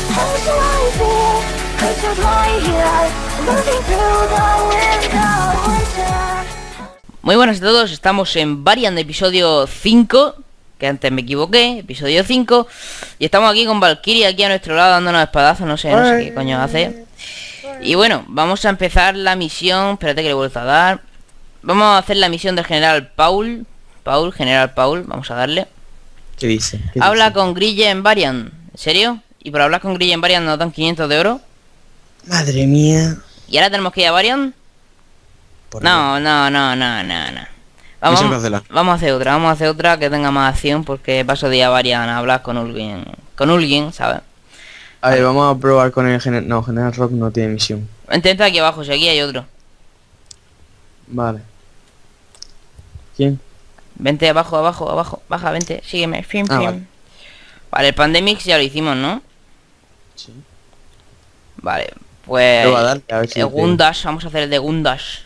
Muy buenas a todos, estamos en Varian de episodio 5, que antes me equivoqué, episodio 5, y estamos aquí con Valkyria aquí a nuestro lado dándonos espadazos, no sé qué coño hace. Y bueno, vamos a empezar la misión, espérate que le he vuelto a dar. Vamos a hacer la misión del general Paul, general Paul, vamos a darle. ¿Qué dice? Habla con Grille en Varian, ¿en serio? Y por hablar con Grille en Varian nos dan 500 de oro. Madre mía. ¿Y ahora tenemos que ir a Varian? No. Vamos a hacer otra que tenga más acción, porque paso de ir a Varian a hablar con alguien, ¿sabes? A ver, vamos a probar con el general. No, General Rock no tiene misión. Intenta aquí abajo, si aquí hay otro. Vale. ¿Quién? Vente abajo, baja, vente, sígueme. Vale, el Pandemics ya lo hicimos, ¿no? Sí. Vale, pues Lo va a dar, a ver si el Gundash, vamos a hacer el de Gundash.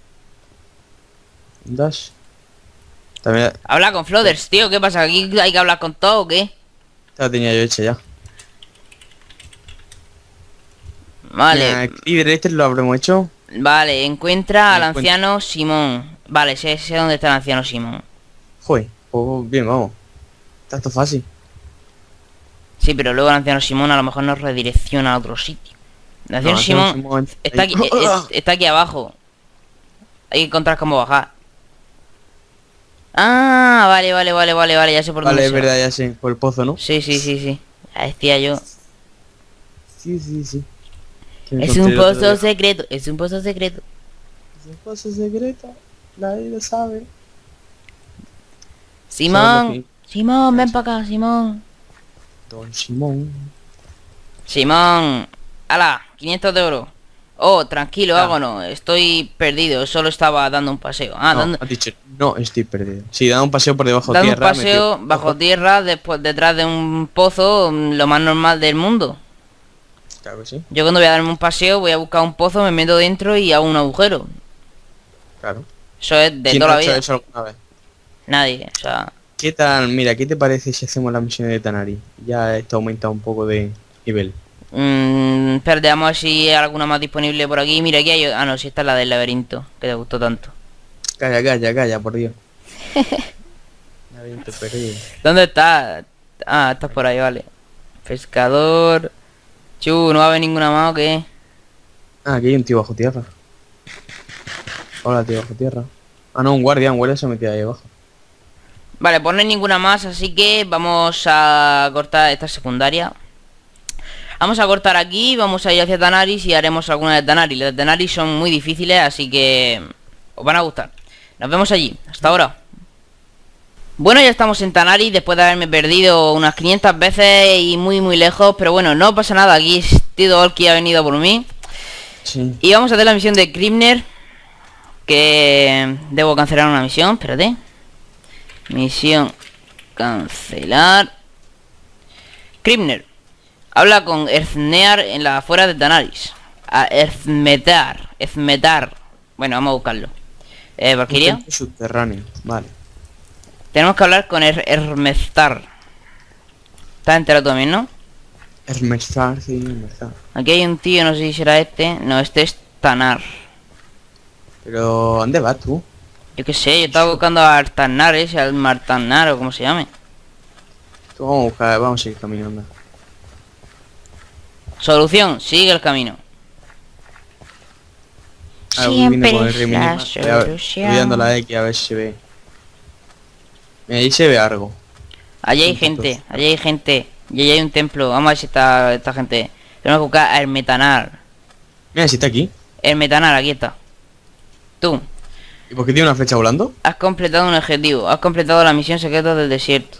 Dash. También Habla con Flooders, tío, ¿qué pasa? ¿Aquí hay que hablar con todo o qué? la tenía yo hecha ya. Vale. Cliver, este lo habremos hecho. Vale, encuentra al anciano Simón. Vale, sé dónde está el anciano Simón. Joder, pues bien, vamos. Está esto fácil. Sí, pero luego el anciano Simón a lo mejor nos redirecciona a otro sitio. El anciano Simón está aquí, está aquí abajo. Hay que encontrar cómo bajar. Ah, vale, ya sé por dónde. Vale, es verdad, ya sé, por el pozo, ¿no? Sí. Ya decía yo. Sí. Es un pozo secreto, es un pozo secreto. Es un pozo secreto, nadie lo sabe. Simón, ven para acá, Simón. Don Simón. Simón, ala, 500 de oro. Oh, tranquilo, vámonos, estoy perdido, solo estaba dando un paseo. Has dicho, no estoy perdido. Sí, dando un paseo por debajo de tierra. Dando un paseo bajo tierra, después detrás de un pozo, lo más normal del mundo. Claro que sí. Yo cuando voy a darme un paseo, voy a buscar un pozo, me meto dentro y hago un agujero. Claro. Eso es de toda la vida. Eso alguna vez? Nadie, o sea... ¿Qué tal? Mira, ¿qué te parece si hacemos la misión de Tanari? Ya esto ha aumentado un poco de nivel. Espérate, vamos a ver si hay alguna más disponible por aquí. Mira, aquí hay... Ah, no, si esta es la del laberinto, que te gustó tanto. Calla, por Dios. Laberinto perdido. ¿Dónde está? Ah, estás por ahí, vale. Pescador... ¿no va a haber ninguna más o qué? Ah, aquí hay un tío bajo tierra. Hola, tío bajo tierra. Ah, no, un guardián, se metió ahí abajo. Vale, pues no hay ninguna más, así que vamos a cortar esta secundaria. Vamos a cortar aquí, vamos a ir hacia Tanaris y haremos alguna de Tanaris. Las de Tanaris son muy difíciles, así que os van a gustar. Nos vemos allí, hasta ahora. Bueno, ya estamos en Tanaris después de haberme perdido unas 500 veces y muy lejos. Pero bueno, no pasa nada, aquí Tido Olki ha venido por mí. Sí. Y vamos a hacer la misión de Krimner. Que debo cancelar una misión, espérate. Misión cancelar. Krimner. Habla con Erznear en la afuera de Tanaris. A Erzmetar. Bueno, vamos a buscarlo. Valkyria. Subterráneo, vale. Tenemos que hablar con Hermestar. ¿Estás enterado también, no? Hermestar, sí, Hermestar. Aquí hay un tío, no sé si será este. No, este es Tanar. Pero, ¿dónde vas tú? Yo qué sé, yo estaba buscando a Artanar ese, al Martanar o como se llame. Vamos a buscar, vamos a seguir caminando. Solución, sigue el camino. Siempre es la solución. Voy dando la X a ver si se ve. Mira, ahí se ve algo. Allí hay gente, Y allí hay un templo. Vamos a ver si está esta gente. Tenemos que buscar a Hermetanar. Mira, si está aquí. Hermetanar, aquí está. Tú. ¿Y por qué tiene una flecha volando? Has completado un objetivo. Has completado la misión secreta del desierto.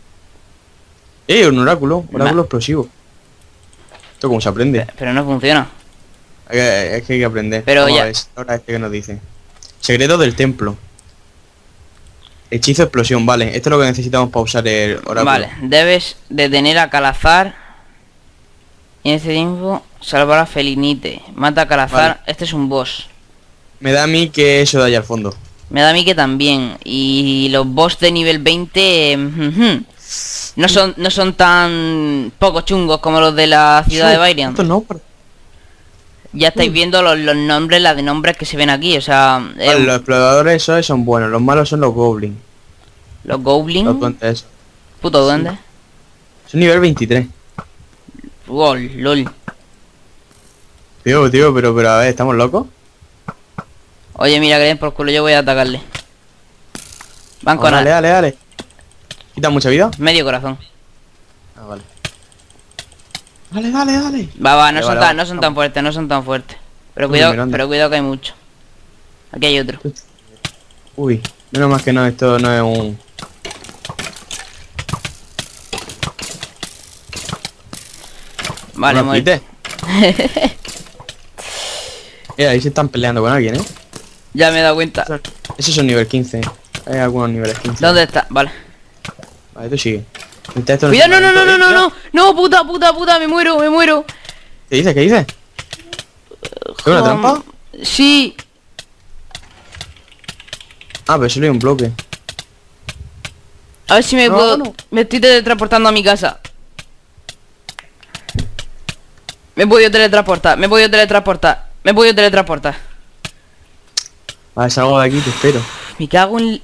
Un oráculo. Oráculo explosivo. ¿Esto cómo se aprende? Pero no funciona. Es que hay que aprender. Pero vamos ya. A ver, ahora este que nos dice. Secreto del templo. Hechizo explosión, vale. Esto es lo que necesitamos para usar el oráculo. Vale, debes detener a Calazar. Y en ese tiempo salvar a Felinite. Mata a Calazar. Vale. Este es un boss. Me da a mí que eso de allá al fondo. Me da a mí que también. Y los boss de nivel 20... No son tan poco chungos como los de la ciudad de Byrian. Estos nombres. Ya estáis viendo los nombres, las de nombres que se ven aquí, o sea... Vale, los exploradores esos son buenos, los malos son los goblins. Los goblins... Los duendes esos. Puto duendes. Son nivel 23. LOL. Tío, pero a ver, ¿estamos locos? Oye, mira, que den por culo, yo voy a atacarle. Van con dale. ¿Quita mucha vida? medio corazón. Ah, vale. Dale. Va, no son tan fuertes. Pero cuidado que hay mucho. Aquí hay otro. Uy, menos más que no, esto no es un... Vale, ¿No muerte. Ahí se están peleando con alguien, ¿eh? Ya me he dado cuenta. Esos son nivel 15. Hay algunos niveles 15. ¿Dónde está? Vale. Vale, tú sigue. Cuidado, no, puta, me muero. ¿Qué dices? ¿Es una trampa? Sí. Ah, pero solo hay un bloque. A ver si me puedo... No. Me estoy teletransportando a mi casa. Me he podido teletransportar. Vale, salgo de aquí, te espero. Me cago en...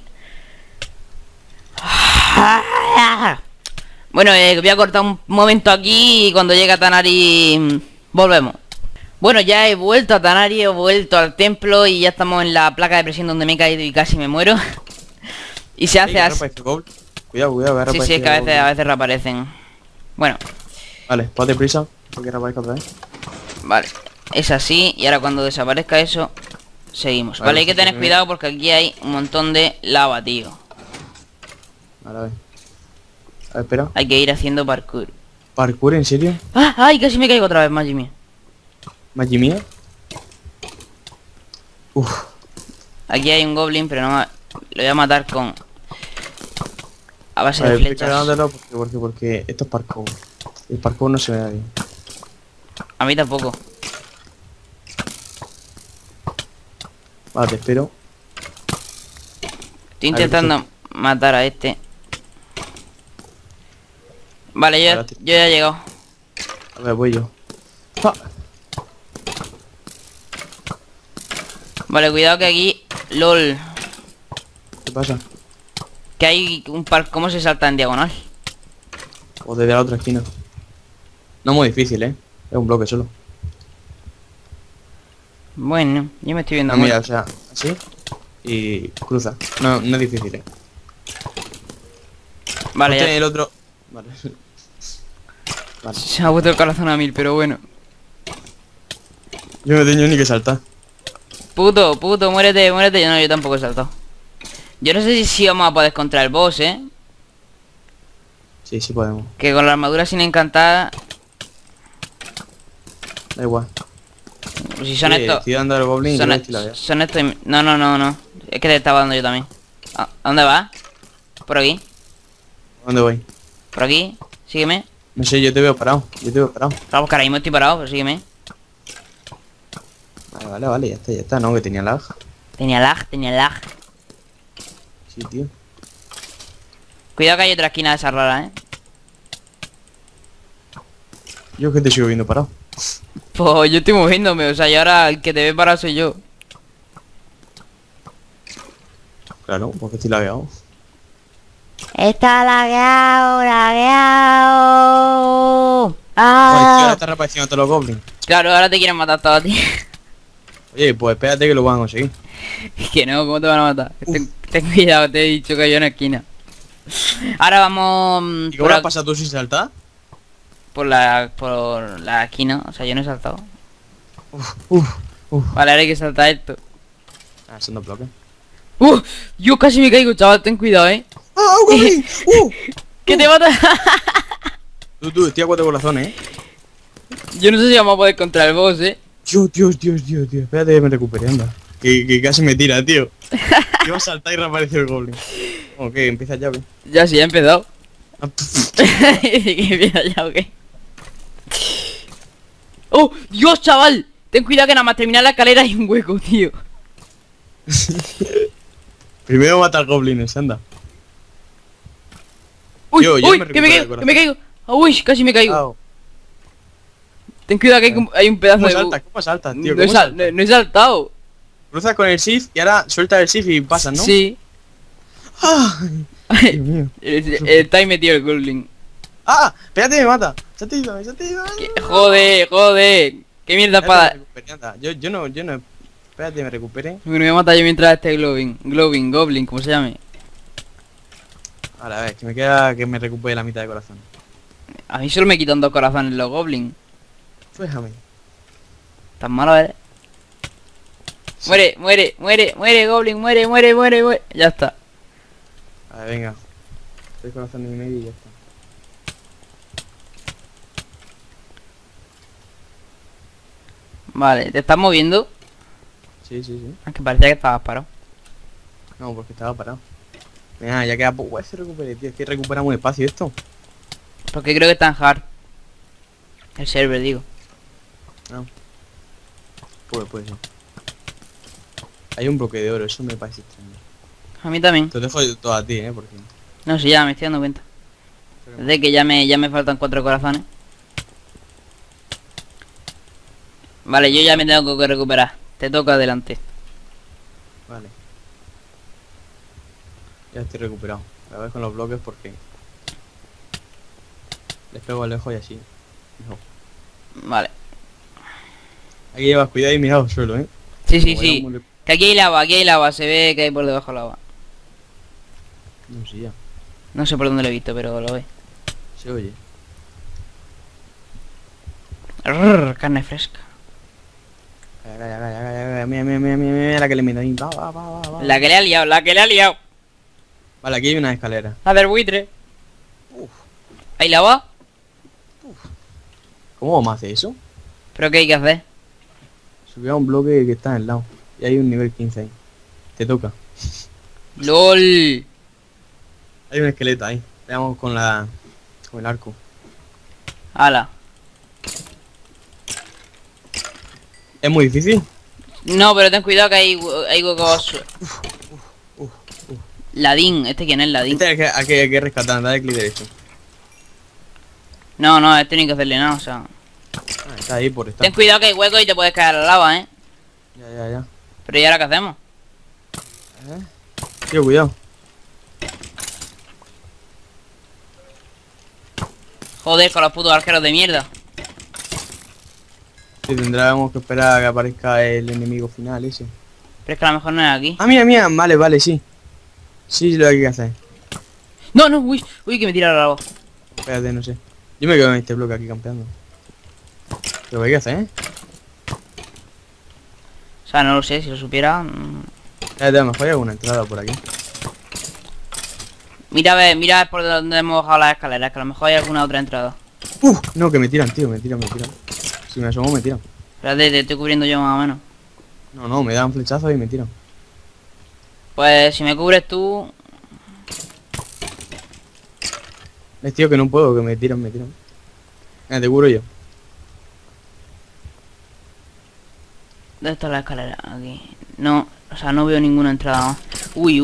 Bueno, voy a cortar un momento aquí y cuando llegue a Tanari volvemos. Bueno, ya he vuelto a Tanari, he vuelto al templo y ya estamos en la placa de presión donde me he caído y casi me muero. Y se hace así. Cuidado, Sí, es que a veces reaparecen. Bueno. Vale, ponte prisa, porque reaparezca otra vez. Vale, es así y ahora cuando desaparezca eso, seguimos. Vale, hay que tener cuidado porque aquí hay un montón de lava, tío. Vale, a ver, espera. Hay que ir haciendo parkour. ¿Parkour, en serio? ¡Ah! ¡Ay! Casi me caigo otra vez, Maggi mía. ¿Maggi mía? Uf. Aquí hay un goblin, pero no... Lo voy a matar con... A base de flechas. Porque esto es parkour. El parkour no se ve a nadie. A mí tampoco. Vale, te espero. Estoy intentando matar a este. Vale, yo ya he llegado. A ver, voy yo. ¡Ah! Vale, cuidado que aquí... LOL. ¿Qué pasa? Que hay un par... ¿Cómo se salta en diagonal? O desde la otra esquina. No muy difícil, ¿eh? Es un bloque solo. Bueno, yo me estoy viendo No, mira, o sea, así. Y cruza. No es difícil, ¿eh? Vale, ya. El otro... Vale. Se me ha puesto el corazón a 1000, pero bueno. Yo no tengo ni que saltar. Puto, muérete. No, yo tampoco he saltado. Yo no sé si vamos a poder contra el boss, ¿eh? Sí podemos. Que con la armadura sin encantar... Da igual. Pues si son estos... Estoy dando al goblin son estos... No. Es que te estaba dando yo también. ¿A dónde vas? Por aquí. ¿Dónde voy? Por aquí. Sígueme. No sé, yo te veo parado. Vamos, que ahora mismo estoy parado, pero sígueme. Vale, ya está, no, que tenía lag. Tenía lag. Sí, tío. Cuidado que hay otra esquina de esa rara, ¿eh? Yo es que te sigo viendo parado. Pues yo estoy moviéndome, o sea, y ahora el que te ve parado soy yo. Claro, porque estoy lagueado. Está lagueado. Ahora está reapareciendo todos los goblins. Claro, ahora te quieren matar todos a ti. Oye, pues espérate que lo van a conseguir. Que no, ¿cómo te van a matar? Ten cuidado, te he dicho que hay una esquina. Ahora vamos... ¿Y cómo lo has pasado tú sin saltar? Por la esquina, o sea, yo no he saltado. Uf. Vale, ahora hay que saltar esto. Ah, son dos bloques. Yo casi me caigo, chaval, ten cuidado, ¡Ah, goblin! ¿Qué te mata? Tú, estoy a 4 corazones, Yo no sé si vamos a poder contra el boss, Dios. Espérate que me recupere, anda. Que casi me tira, tío. Iba a saltar y reapareció el goblin. Ok, empieza ya, ¿qué? Ya sí, ha empezado. Ah, ¿Que empieza ya o qué? ¡Oh! ¡Dios, chaval! Ten cuidado que nada más terminar la escalera hay un hueco, tío. Primero mata al goblin, anda. ¡Uy! Yo ¡Uy! me ¡Que me recupero el caigo! ¡Que me caigo! ¡Uy! Casi me caigo. Au. Ten cuidado que hay un pedazo ¿Cómo de... saltas? ¿Cómo saltas, tío? No he, ¿Cómo saltas? no he saltado. Cruzas con el shift y ahora sueltas el shift y pasas, ¿no? Sí. Ay, Dios mío. Está ahí metido el Goblin. ¡Ah! Espérate, me mata. Se te ha ido, se te ha ido. Joder, joder. ¿Qué mierda Espérate, me para...? recuperé, anda. Yo no. Espérate, me recuperé. Me voy a matar yo mientras este Goblin, como se llame. Ahora, a ver, que me queda que me recupere la mitad de corazón. A mí solo me quitan 2 corazones los Goblins. Déjame. Tan malo eres. Muere, Goblin, muere. Ya está. A ver, venga. 3 corazones y medio y ya está. Vale, ¿te estás moviendo? Sí. Aunque parecía que estabas parado. No, porque estaba parado. Mira, ya queda poco. Se recupere, tío. Es que recupera muy espacio esto. Porque creo que está en hard. El server, digo. No. Puede ser. Hay un bloque de oro, eso me parece extraño. A mí también. Te lo dejo todo a ti, porque... No, sí, ya me estoy dando cuenta. Desde que ya me faltan 4 corazones. Vale, yo ya me tengo que recuperar. Te toca adelante. Vale. Ya estoy recuperado. Voy a ver con los bloques porque... Les pego a lejos y así. No. Vale. Aquí llevas cuidado y mirad al suelo, ¿eh? Sí. Que aquí hay lava, se ve que hay por debajo lava. No sé ya. No sé por dónde lo he visto, pero lo ve. Se oye. Carne fresca. Mira la que le meto ahí. Va. La que le ha liado. Vale, aquí hay una escalera. A ver, buitre. Uf. ¿Hay lava? ¿Cómo vamos a hacer eso? ¿Pero qué hay que hacer? Subí a un bloque que está al lado. Y hay un nivel 15 ahí. Te toca. LOL. Hay un esqueleto ahí. Veamos con el arco. Ala. ¿Es muy difícil? No, pero ten cuidado que hay huecos. Ladín, ¿este quién es Ladín? Este hay que rescatar, dale clic derecho. No, este no hay que hacerle nada, o sea. Ah, está ahí por estar. Ten cuidado que hay huecos y te puedes caer a la lava, ¿eh? Ya. Pero ¿y ahora qué hacemos? Tío, cuidado. Joder, con los putos arqueros de mierda. Sí, tendremos que esperar a que aparezca el enemigo final ese. Pero es que a lo mejor no es aquí. Ah, mira, vale, sí. Sí, lo que hay que hacer. No, uy, que me tira la lava. Espérate, no sé. Yo me quedo en este bloque aquí campeando. Lo que hay que hacer, ¿eh? O sea, no lo sé, si lo supiera. Espérate, a lo mejor hay alguna entrada por aquí. Mira a ver por donde hemos bajado las escaleras, que a lo mejor hay alguna otra entrada. No, que me tiran, tío, me tiran. Si me asomo, me tiran. Espérate, te estoy cubriendo yo más o menos. No, me dan flechazos y me tiran. Pues si me cubres tú... Es tío que no puedo, que me tiran. Te cubro yo. ¿Dónde está la escalera? Aquí. No, o sea, no veo ninguna entrada más. Uy.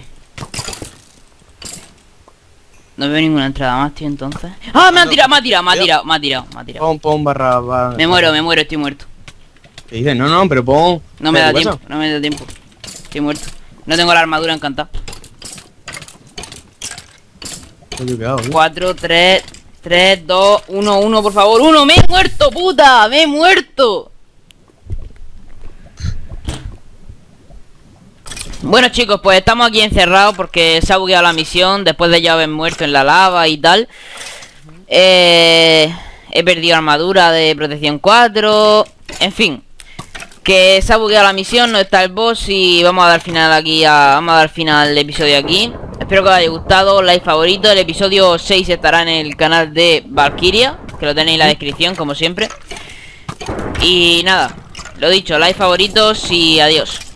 No veo ninguna entrada más, tío, entonces. ¡Ah! Me ha tirado. Pon barra. Me muero, estoy muerto. ¿Qué dices? No, pero pon. No me da ¿Qué pasa? tiempo, Estoy muerto. No tengo la armadura encantada. Estoy quedado, ¿eh? 4, 3, 2, 1, por favor. 1, me he muerto, puta. Me he muerto. Bueno, chicos, pues estamos aquí encerrados porque se ha bugueado la misión después de ya haber muerto en la lava y tal. He perdido armadura de protección 4. En fin, que se ha bugueado la misión, no está el boss y vamos a dar final aquí, vamos a dar final al episodio aquí. Espero que os haya gustado, like favorito. El episodio 6 estará en el canal de Valkyria, que lo tenéis en la descripción, como siempre. Y nada, lo dicho, like favoritos y adiós.